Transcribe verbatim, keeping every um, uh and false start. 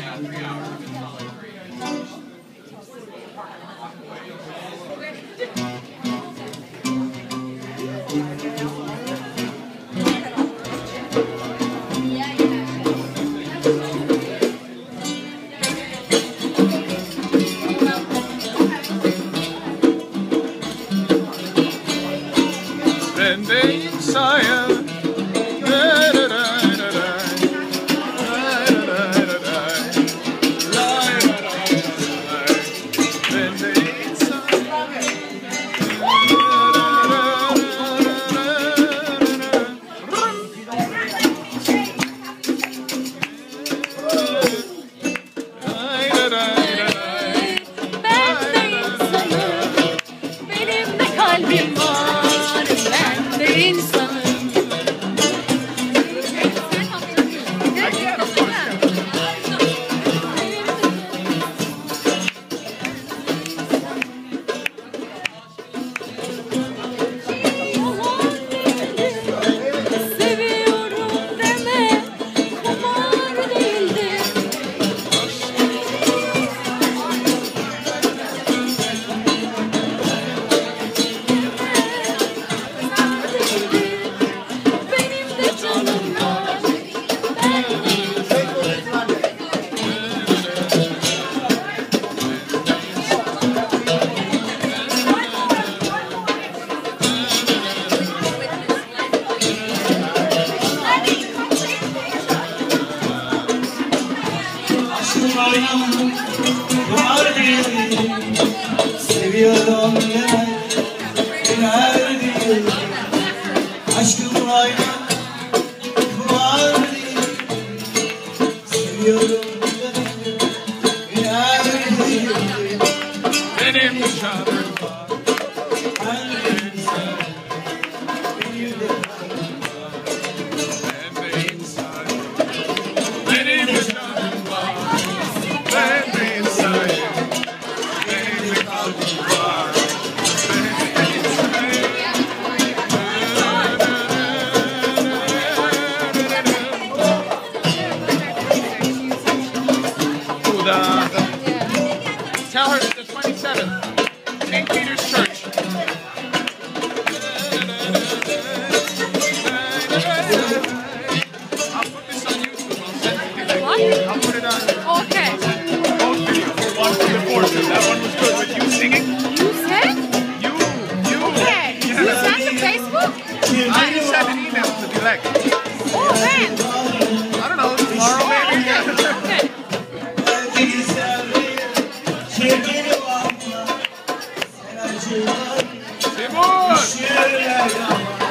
Ben de insayım. Benimde kalbim var, ben de insanım. Seviyorum deme, kumar değildir. Benim de canım var, ben de Aşkım aynen var değil. Seviyorum demek günah değil. Aşkım aynen var değil. Seviyorum demek günah değil. Benim canım var. Ben de insan, benim de kalbim var. Ben de insayım. Benim canım var. Ben de insayım. Benim de kalbim var. Ben de insayım. Ooh, the- the- Tell her it's the twenty-seventh. Saint Peter's Church. I'll put this on YouTube. I'll send it to you. What? I'll put it on Okay. both videos. One from the forces. That one was good. With you singing. You said? You, you. Okay. You Yeah. sent to Facebook? I just sent an email to Dilek. Oh, man. I don't know. Tomorrow maybe. Okay. Belki sevdiğim sevgili var. Sen acılar, Timur. şiirler yapar.